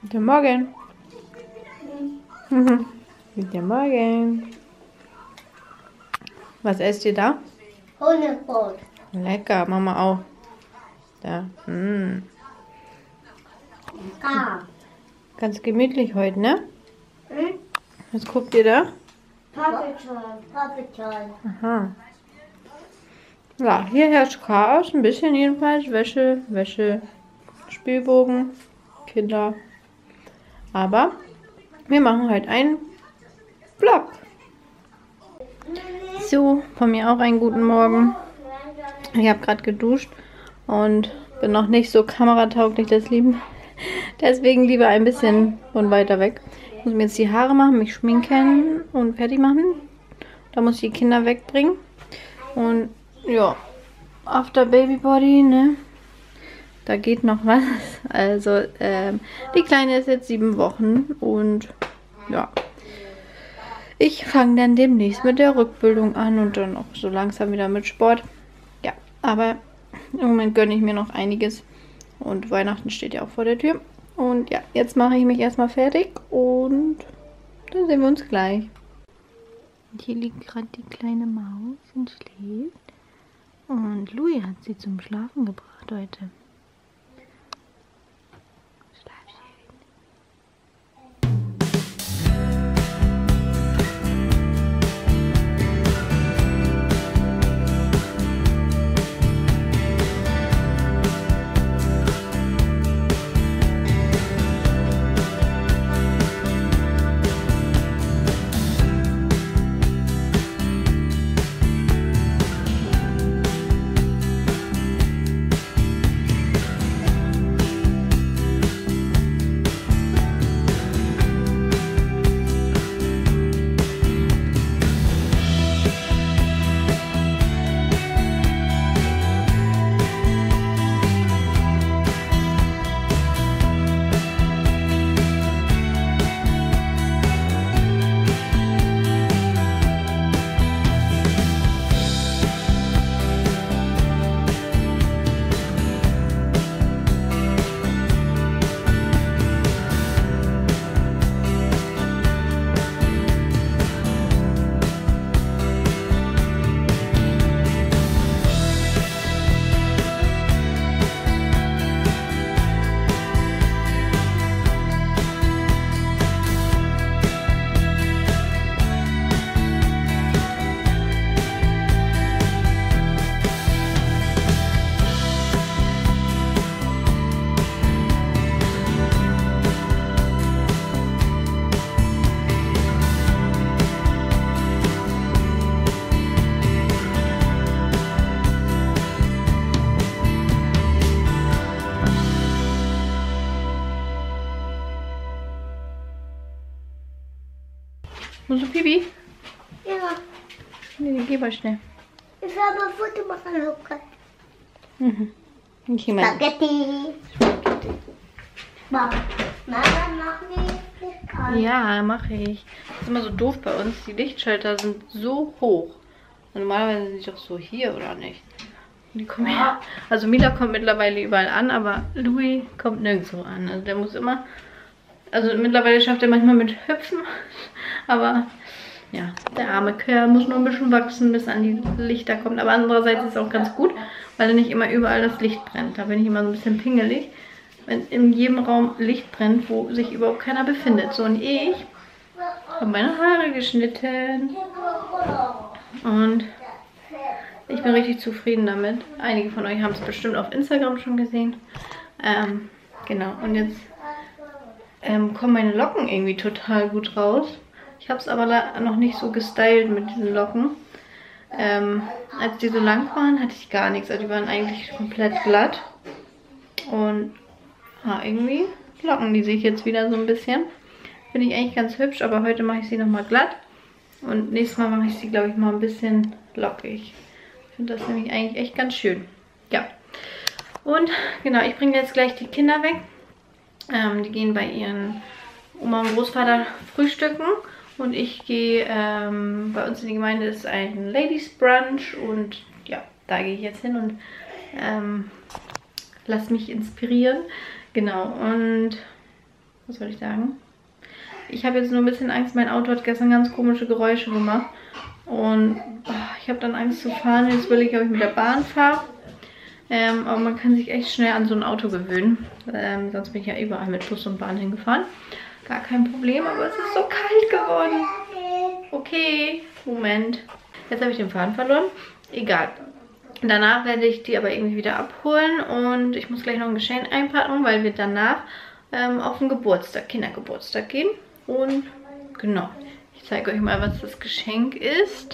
Guten Morgen. Guten Morgen. Was esst ihr da? Hundebrot. Lecker, Mama auch. Da. Ka. Ganz gemütlich heute, ne? Hm? Was guckt ihr da? Paw Patrol. Aha. Ja, hier herrscht Chaos, ein bisschen jedenfalls. Wäsche, Spielbogen, Kinder. Aber wir machen heute einen Vlog. So, von mir auch einen guten Morgen. Ich habe gerade geduscht und bin noch nicht so kameratauglich, das Lieben. Deswegen lieber ein bisschen von weiter weg. Ich muss mir jetzt die Haare machen, mich schminken und fertig machen. Da muss ich die Kinder wegbringen. Und ja, after Baby Body, ne? Da geht noch was. Also, die Kleine ist jetzt 7 Wochen und ja. Ich fange dann demnächst mit der Rückbildung an und dann auch so langsam wieder mit Sport. Ja, aber im Moment gönne ich mir noch einiges. Und Weihnachten steht ja auch vor der Tür. Und ja, jetzt mache ich mich erstmal fertig und dann sehen wir uns gleich. Und hier liegt gerade die kleine Maus und schläft. Und Louis hat sie zum Schlafen gebracht heute. Schlaf schön. Musst du Pipi? Ja, Nee, geh mal schnell. ich will aber ein Foto machen, Lukas. Ich geh mal. Spaghetti. Mama, mach mich an. Ja, mache ich. Das ist immer so doof bei uns. Die Lichtschalter sind so hoch. Und normalerweise sind die doch so hier, oder nicht? Die kommen ja. Also Mila kommt mittlerweile überall an, aber Louis kommt nirgendwo an. Also der muss immer. Also mittlerweile schafft er manchmal mit Hüpfen. Aber ja, der arme Kerl muss nur ein bisschen wachsen, bis an die Lichter kommt. Aber andererseits ist es auch ganz gut, weil er nicht immer überall das Licht brennt. Da bin ich immer so ein bisschen pingelig, wenn in jedem Raum Licht brennt, wo sich überhaupt keiner befindet. So, und ich habe meine Haare geschnitten. Und ich bin richtig zufrieden damit. Einige von euch haben es bestimmt auf Instagram schon gesehen. Genau, und jetzt kommen meine Locken irgendwie total gut raus. Ich habe es aber noch nicht so gestylt mit diesen Locken. Als die so lang waren, hatte ich gar nichts. Also die waren eigentlich komplett glatt. Und irgendwie locken die sich jetzt wieder so ein bisschen. Finde ich eigentlich ganz hübsch, aber heute mache ich sie nochmal glatt. Und nächstes Mal mache ich sie, glaube ich, mal ein bisschen lockig. Ich finde das nämlich eigentlich echt ganz schön. Ja. Und genau, ich bringe jetzt gleich die Kinder weg. Die gehen bei ihren Oma und Großvater frühstücken. Und ich gehe, bei uns in die Gemeinde ist ein Ladies Brunch. Und ja, da gehe ich jetzt hin und lasse mich inspirieren. Genau, und Was soll ich sagen? Ich habe jetzt nur ein bisschen Angst. Mein Auto hat gestern ganz komische Geräusche gemacht. Und ich habe dann Angst zu fahren. Jetzt will ich, ob ich mit der Bahn fahre. Aber man kann sich echt schnell an so ein Auto gewöhnen. Sonst bin ich ja überall mit Bus und Bahn hingefahren. Gar kein Problem, aber es ist so kalt geworden. Okay, Moment. Jetzt habe ich den Faden verloren. Egal. Danach werde ich die aber irgendwie wieder abholen. Und ich muss gleich noch ein Geschenk einpacken, weil wir danach auf den Geburtstag, Kindergeburtstag gehen. Und genau, ich zeige euch mal, was das Geschenk ist.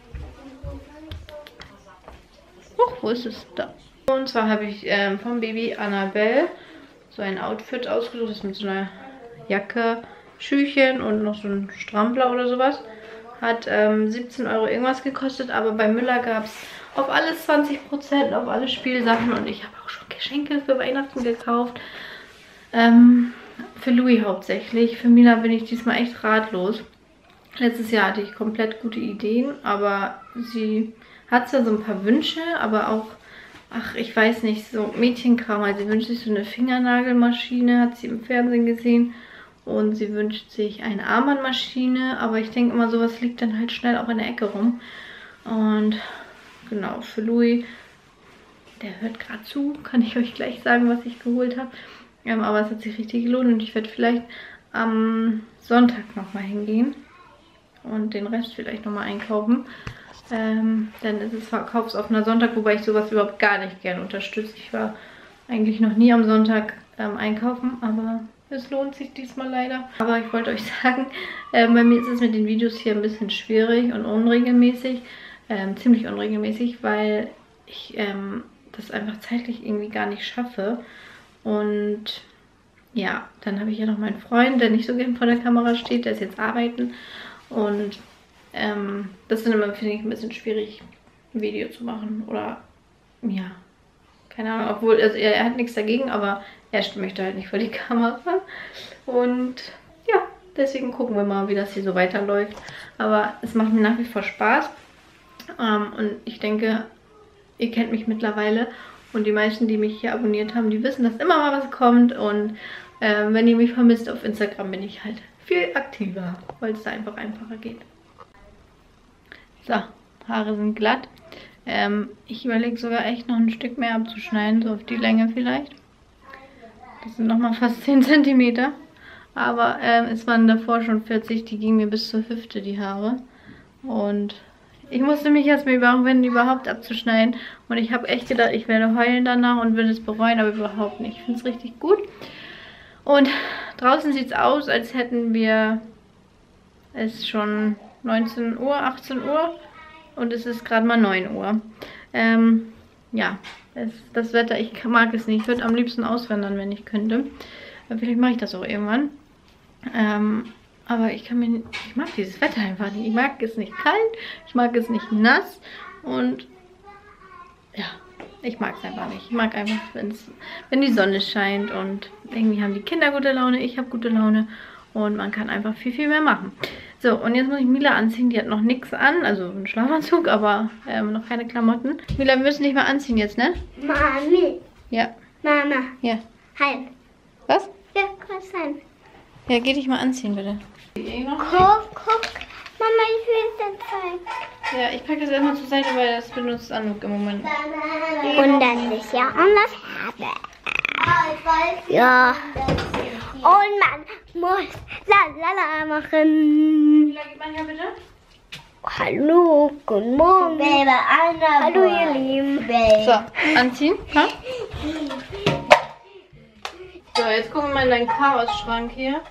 Wo ist es? Da. Und zwar habe ich vom Baby Annabelle so ein Outfit ausgesucht. Das ist mit so einer Jacke, Schüchen und noch so ein Strampler oder sowas. Hat 17 € irgendwas gekostet, aber bei Müller gab es auf alles 20%, auf alle Spielsachen. Und ich habe auch schon Geschenke für Weihnachten gekauft. Für Louis hauptsächlich. Für Mila bin ich diesmal echt ratlos. Letztes Jahr hatte ich komplett gute Ideen, aber sie hat zwar so ein paar Wünsche, aber auch, ach, ich weiß nicht, so Mädchenkram. Also sie wünscht sich so eine Fingernagelmaschine, hat sie im Fernsehen gesehen. Und sie wünscht sich eine Armbandmaschine, aber ich denke immer, sowas liegt dann halt schnell auch in der Ecke rum. Und genau, für Louis, der hört gerade zu, kann ich euch gleich sagen, was ich geholt habe. Aber es hat sich richtig gelohnt und ich werde vielleicht am Sonntag nochmal hingehen und den Rest vielleicht nochmal einkaufen. Dann ist es verkaufsoffener Sonntag, wobei ich sowas überhaupt gar nicht gerne unterstütze. Ich war eigentlich noch nie am Sonntag einkaufen, aber es lohnt sich diesmal leider. Aber ich wollte euch sagen, bei mir ist es mit den Videos hier ein bisschen schwierig und unregelmäßig. Ziemlich unregelmäßig, weil ich das einfach zeitlich irgendwie gar nicht schaffe. Und ja, dann habe ich ja noch meinen Freund, der nicht so gern vor der Kamera steht, der ist jetzt arbeiten. Und das ist dann immer, finde ich, ein bisschen schwierig, ein Video zu machen. Oder ja, keine Ahnung, obwohl, also er hat nichts dagegen, aber er möchte halt nicht vor die Kamera. Und ja, deswegen gucken wir mal, wie das hier so weiterläuft. Aber es macht mir nach wie vor Spaß. Und ich denke, ihr kennt mich mittlerweile. Und die meisten, die mich hier abonniert haben, die wissen, dass immer mal was kommt. Und wenn ihr mich vermisst auf Instagram, bin ich halt viel aktiver, weil es da einfach einfacher geht. So, Haare sind glatt. Ich überlege sogar echt noch ein Stück mehr abzuschneiden, so auf die Länge vielleicht. Das sind nochmal fast 10 cm. Aber es waren davor schon 40, die gingen mir bis zur Hüfte, die Haare. Und ich musste mich erstmal überhaupt abzuschneiden. Und ich habe echt gedacht, ich werde heulen danach und würde es bereuen, aber überhaupt nicht. Ich finde es richtig gut. Und draußen sieht es aus, als hätten wir es schon 19 Uhr, 18 Uhr. Und es ist gerade mal 9 Uhr. Ja, das Wetter, ich mag es nicht. Ich würde am liebsten auswandern, wenn ich könnte. Vielleicht mache ich das auch irgendwann. Aber ich mag dieses Wetter einfach nicht. Ich mag es nicht kalt, ich mag es nicht nass und ja, ich mag es einfach nicht. Ich mag einfach, wenn die Sonne scheint und irgendwie haben die Kinder gute Laune, ich habe gute Laune und man kann einfach viel, viel mehr machen. So, und jetzt muss ich Mila anziehen. Die hat noch nichts an, also einen Schlafanzug, aber noch keine Klamotten. Mila, wir müssen dich mal anziehen jetzt, ne? Mami. Ja. Mama. Ja. Halt. Was? Ja, was sein? Ja, geh dich mal anziehen, bitte. Guck. Mama, ich will das zeigen. Ja, ich packe das erstmal zur Seite, weil das benutzt Anouk im Moment. Und das ist ja anders habe. Ja. Und man muss lalala machen. Mila, gib mal her, bitte. Hallo, guten Morgen. Baby, hallo, ihr Lieben. So, anziehen. Ha? So, jetzt gucken wir mal in deinen Chaos-Schrank hier.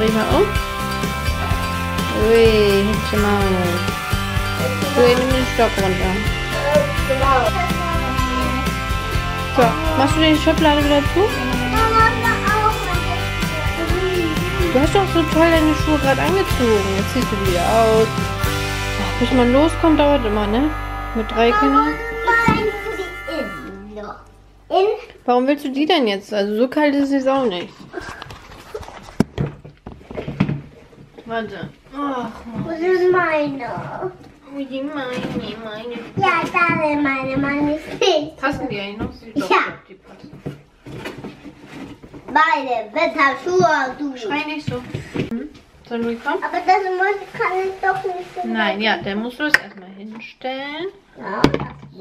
dreh mal um. Ui, hübsche Maus. Ui, nimm den Stock runter. So, machst du die Schublade wieder zu? Du hast doch so toll deine Schuhe gerade angezogen. Jetzt ziehst du die wieder aus. Ach, bis man loskommt, dauert immer, ne? Mit 3 Kindern. Warum willst du die denn jetzt? Also so kalt ist es jetzt auch nicht. Warte. Ach, Wo ist meine? oh, die meine. Ja, da ist meine ist nicht. Passen die eigentlich noch? Doch, Ja. die passen. Meine Wetterschuhe, du. Schrei nicht so. Sollen wir kommen? Aber das kann ich doch nicht so. Nein, ja, dann musst du es erstmal hinstellen. Ja, So.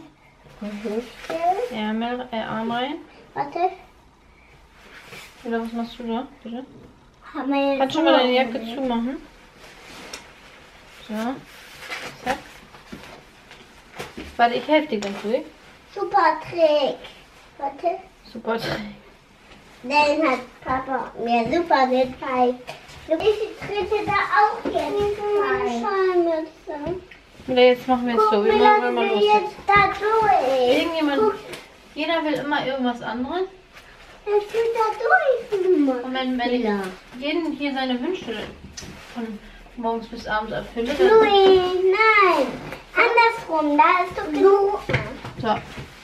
das Ärmel, Arm rein. Warte. Oder was machst du da? Bitte? Kannst Kannst du mal deine Jacke zumachen? So. Zack. Warte, ich helfe dir ganz ruhig. Super Trick. Warte. Super. Den hat Papa mir super gezeigt. Ich trete da auch jetzt rein. Oder jetzt machen wir es so. Wir machen mal los. Jetzt da durch. Irgendjemand, jeder will immer irgendwas anderes. Ich will da durch. Und wenn ich jeden hier seine Wünsche von morgens bis abends erfülle, dann... Louis, nein. Andersrum, da ist doch genug. So.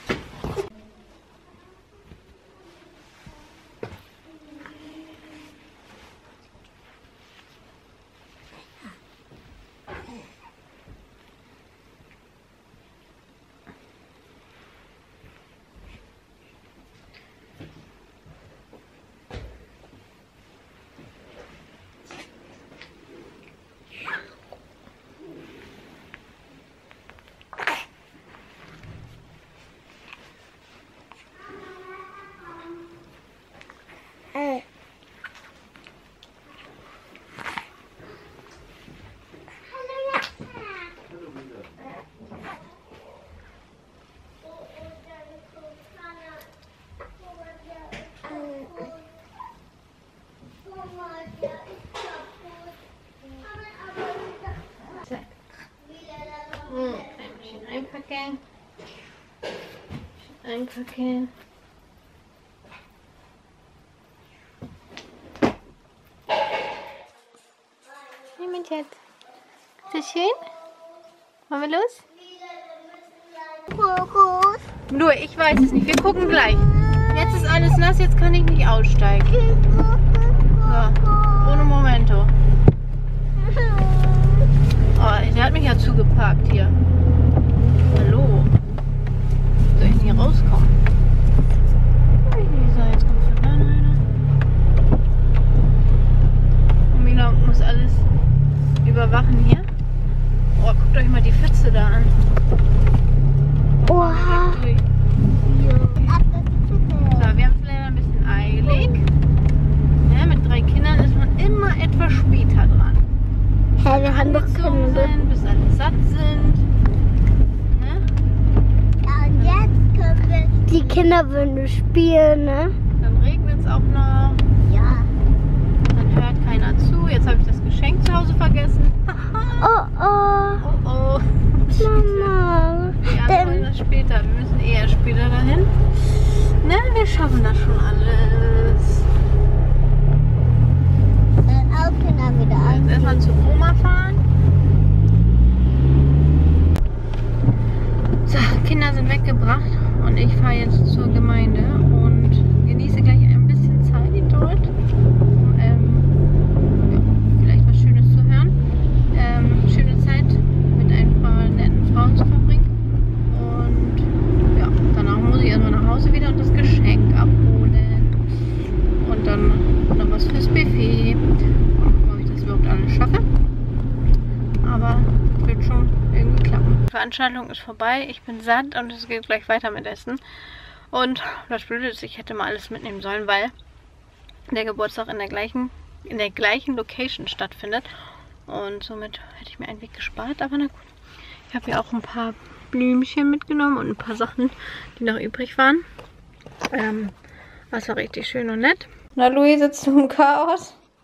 Ein bisschen einpacken. Einpacken. Hey, mein Schatz. Ist das schön? Wollen wir los? Fokus. Nur, ich weiß es nicht. Wir gucken gleich. Jetzt ist alles nass, jetzt kann ich nicht aussteigen. So, ohne Momento. Oh, der hat mich ja zugeparkt hier. Hallo. Soll ich denn hier rauskommen? So, jetzt kommt von da einer. Und Mila muss alles überwachen hier. Oh, guckt euch mal die Pfütze da an. Oha. Durch. So, wir haben es leider ein bisschen eilig. Ja, mit 3 Kindern ist man immer etwas später dran. Hey, wir haben doch Angezogen Kinder. sind, bis alle satt sind. Ne? Ja, und jetzt können wir die Kinderwünsche spielen, ne? Dann regnet es auch noch. Ja. Dann hört keiner zu. Jetzt habe ich das Geschenk zu Hause vergessen. Oh, oh. Oh oh. Mama. Ja, wir wollen das später. Wir müssen eher später dahin. Ne, wir schaffen das schon alles. Dann auch Kinder wieder Jetzt erstmal zu Oma fahren. So, Kinder sind weggebracht und ich fahre jetzt zur Gemeinde und genieße gleich ein bisschen Zeit dort. Ja, vielleicht was Schönes zu hören. Schöne Zeit mit ein paar netten Frauen zu verbringen. Und ja, danach muss ich erstmal nach Hause wieder und das Geschenk abholen. Und dann noch was fürs Buffet. Ob ich das überhaupt alles schaffe. Aber wird schon irgendwie klappen. Die Veranstaltung ist vorbei, ich bin satt und es geht gleich weiter mit Essen. Und das Blöde ist, ich hätte mal alles mitnehmen sollen, weil der Geburtstag in der gleichen Location stattfindet. Und somit hätte ich mir einen Weg gespart, aber na gut. Ich habe ja auch ein paar Blümchen mitgenommen und ein paar Sachen, die noch übrig waren. Das war richtig schön und nett. Na, Louis, sitzt du im Chaos?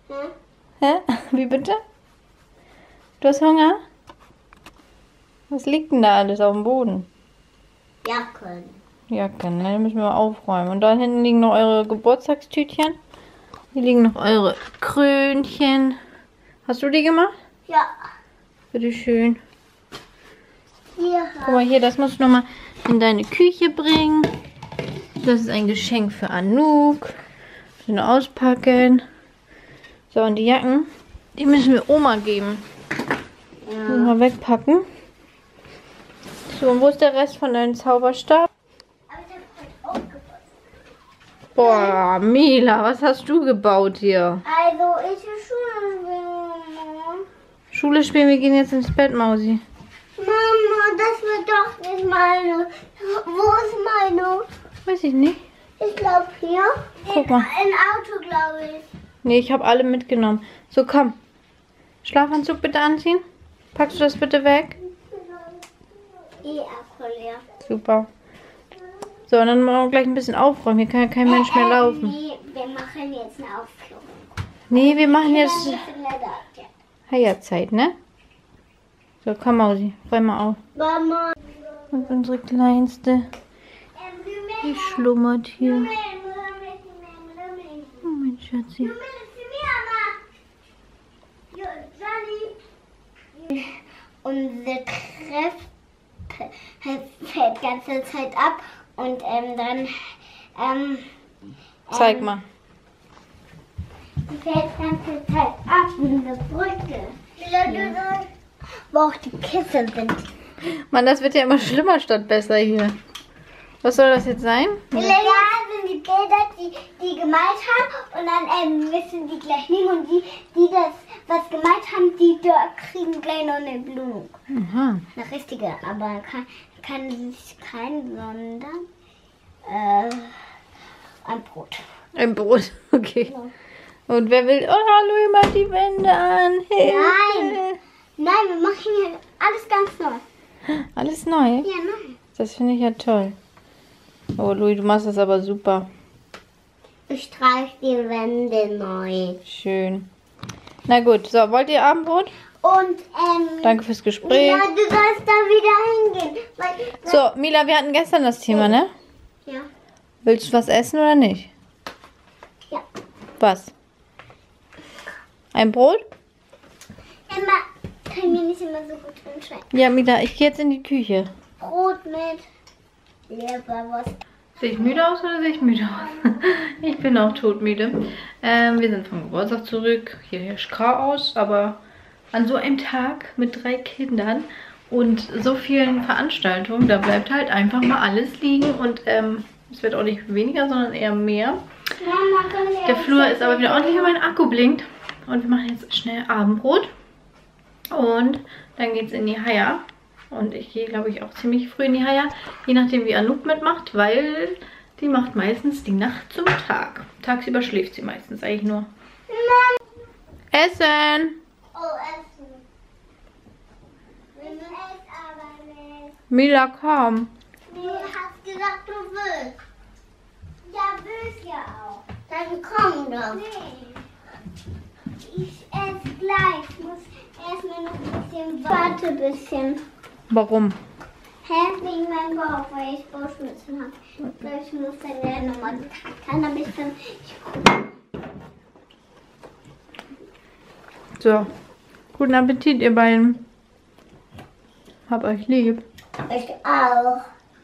Hm? Hä? Wie bitte? Du hast Hunger? Was liegt denn da alles auf dem Boden? Jacken. Jacken, ne? Die müssen wir aufräumen. Und da hinten liegen noch eure Geburtstagstütchen. Hier liegen noch eure Krönchen. Hast du die gemacht? Ja. Bitteschön. Hier. Guck mal hier, das musst du nochmal in deine Küche bringen. Das ist ein Geschenk für Anouk. Schön auspacken. So, und die Jacken, die müssen wir Oma geben. Ja. Mal wegpacken. So, und wo ist der Rest von deinem Zauberstab? Aber ich habe heute aufgepasst. Boah, Mila, was hast du gebaut hier? Also, ich will Schule. Schule spielen, wir gehen jetzt ins Bett, Mausi. Mama, das wird doch nicht meine. Wo ist meine? Weiß ich nicht. Ich glaube hier. Guck mal. Ein Auto, glaube ich. Nee, ich habe alle mitgenommen. So, komm. Schlafanzug bitte anziehen. Packst du das bitte weg? Akku leer. Super. So, und dann machen wir gleich ein bisschen aufräumen. Hier kann ja kein Mensch mehr laufen. Nee, wir machen jetzt eine Aufführung. Nee, wir machen jetzt Ja. Heierzeit, ne? So, komm, Mausi. Räum mal auf. Mama. Und unsere Kleinste, die schlummert hier. Oh, mein Schatzi. Unsere Treppe fällt die ganze Zeit ab und dann Zeig mal. die fällt die ganze Zeit ab wie eine Brücke. Ja. Wo auch die Kissen sind. Mann, das wird ja immer schlimmer statt besser hier. Was soll das jetzt sein? Ja, sind die Bilder, die gemalt haben und dann müssen die gleich nehmen und die das was gemalt haben, die kriegen gleich noch eine Blume. Aha. Eine richtige, aber kann sich kein, sondern ein Brot. Ein Brot, okay. Und wer will... Oh, hallo, immer die Wände an. Hilfe. Nein, wir machen hier alles ganz neu. Alles neu? Ja, nein. Das finde ich ja toll. Oh, Louis, du machst das aber super. Ich streiche die Wände neu. Schön. Na gut, so, wollt ihr Abendbrot? Und, Danke fürs Gespräch. ja, du sollst da wieder hingehen. So, Mila, wir hatten gestern das Thema, ne? Ja. Willst du was essen oder nicht? Ja. Was? Ein Brot? Emma, kann mir nicht immer so gut entscheiden. Ja, Mila, ich gehe jetzt in die Küche. Brot mit Leberwurst. Sehe ich müde aus oder sehe ich müde aus? Ich bin auch todmüde. Wir sind vom Geburtstag zurück. Hier herrscht Chaos, aber an so einem Tag mit 3 Kindern und so vielen Veranstaltungen, da bleibt halt einfach mal alles liegen und es wird auch nicht weniger, sondern eher mehr. Mama, kann ich Der Flur ist aber wieder ordentlich, weil mein Akku blinkt. Und wir machen jetzt schnell Abendbrot. Und dann geht es in die Haia. Und ich gehe, glaube ich, auch ziemlich früh in die Haia. Je nachdem, wie Anouk mitmacht, weil die macht meistens die Nacht zum Tag. Tagsüber schläft sie meistens eigentlich nur. Essen! Oh, Essen. Wir müssen es aber nicht. Mila, komm. Du hast gesagt, du willst. Ja, willst ja auch. Dann komm doch. Nee. Ich esse gleich. Ich muss erstmal noch ein bisschen warten. Ein bisschen. Warum? Hä? Wegen meinem Bauch, weil ich Bauchschmerzen habe. Ich muss dann ja nochmal kann, damit ich dann. So. Guten Appetit, ihr beiden. Hab euch lieb. Ich auch.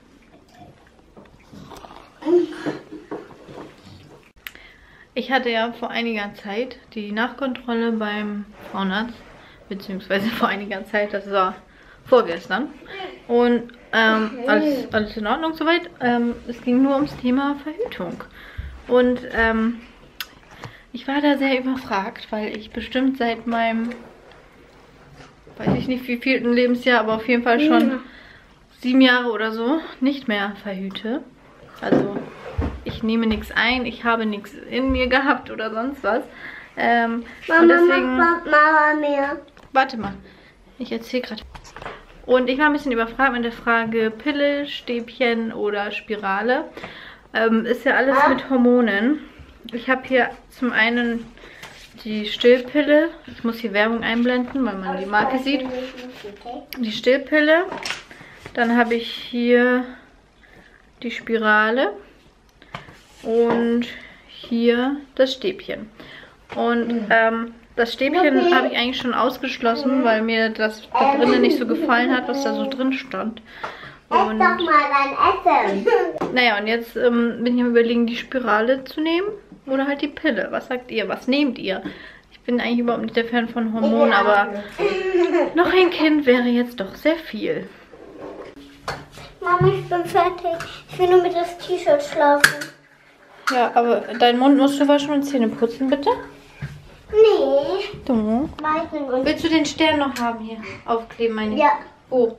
Ich hatte ja vor einiger Zeit die Nachkontrolle beim Frauenarzt, beziehungsweise vor einiger Zeit, das war vorgestern. Und alles in Ordnung soweit. Es ging nur ums Thema Verhütung. Und ich war da sehr überfragt, weil ich bestimmt seit meinem, weiß ich nicht wie vielten Lebensjahr, aber auf jeden Fall schon 7 Jahre oder so nicht mehr verhüte. Also ich nehme nichts ein, ich habe nichts in mir gehabt oder sonst was. Und deswegen, Mama mehr. warte mal, ich erzähle gerade. Und ich war ein bisschen überfragt mit der Frage Pille, Stäbchen oder Spirale. Ist ja alles mit Hormonen. Ich habe hier zum einen die Stillpille. Ich muss hier Werbung einblenden, weil man die Marke sieht. Die Stillpille. Dann habe ich hier die Spirale. Und hier das Stäbchen. Und das Stäbchen habe ich eigentlich schon ausgeschlossen, weil mir das da drinnen nicht so gefallen hat, was da so drin stand. Und, Ess doch mal dein Essen. naja, und jetzt bin ich am Überlegen, die Spirale zu nehmen oder halt die Pille. Was sagt ihr? Was nehmt ihr? Ich bin eigentlich überhaupt nicht der Fan von Hormonen, aber noch ein Kind wäre jetzt doch sehr viel. Mama, ich bin fertig. Ich will nur mit das T-Shirt schlafen. Ja, aber deinen Mund musst du waschen und Zähne putzen, bitte. Nee. Du. Meistens. Willst du den Stern noch haben hier? Aufkleben, meine ich. Ja. Wo?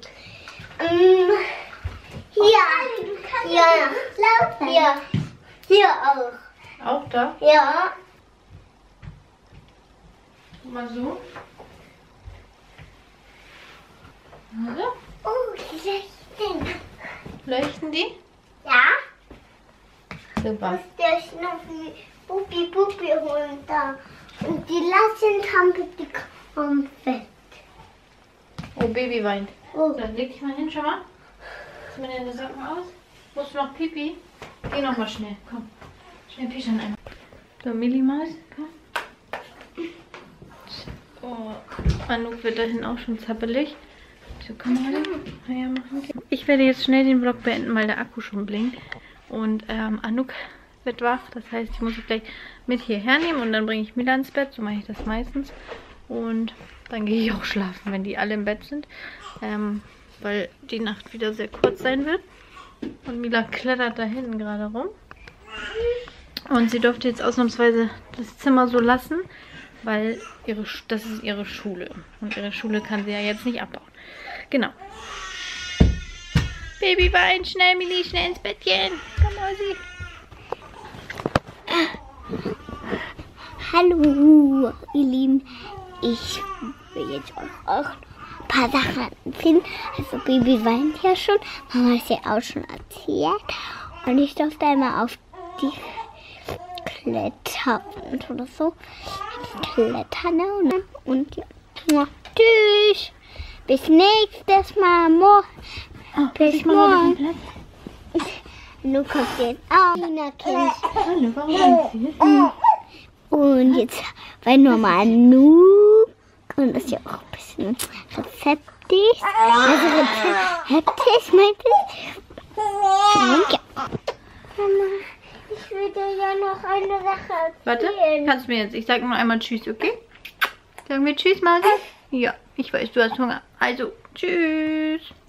Hier. Hier. Hier. Hier auch. Auch da? Ja. Guck mal so. Also, Oh, die leuchten. leuchten die? Ja. Super. Muss der Schnuffi Puppi runter. Und die Lassentampe, die kommt weg. Oh, Baby weint. Oh. Dann leg dich mal hin, schau mal. Zieh mal deine Socken aus. Musst du noch Pipi? Geh noch mal schnell, komm. Schnell Pischern einmal. So, Millimaus, komm. Oh, Anouk wird dahin auch schon zappelig. So, komm mal her machen. Ich werde jetzt schnell den Vlog beenden, weil der Akku schon blinkt. Und Anouk wird wach. Das heißt, ich muss sie gleich mit hierher nehmen und dann bringe ich Mila ins Bett. So mache ich das meistens. Und dann gehe ich auch schlafen, wenn die alle im Bett sind. Weil die Nacht wieder sehr kurz sein wird. Und Mila klettert da hinten gerade rum. Und sie durfte jetzt ausnahmsweise das Zimmer so lassen, weil das ist ihre Schule. Und ihre Schule kann sie ja jetzt nicht abbauen. Genau. Babybein, schnell, Mili, schnell ins Bettchen. Komm, Mausi. Hallo, ihr Lieben. Ich will jetzt auch ein paar Sachen erzählen. Also Baby weint ja schon. Mama hat ja auch schon erzählt. Und ich durfte einmal auf die Kletterwand oder so. Klettern und ja. Tschüss. Bis nächstes Mal. Bis morgen. Nun kommt jetzt auch Nina-Kind. Hallo, warum weint sie? Und jetzt weil normal Anouk. Und das ist ja auch ein bisschen rezeptig. Also rezeptig meint ich. Und ja. Mama, ich will dir ja noch eine Sache erzählen. Warte, kannst du mir jetzt. Ich sag nur einmal Tschüss, okay? Sagen wir Tschüss, Mausi? Ja, ich weiß, du hast Hunger. Also, Tschüss.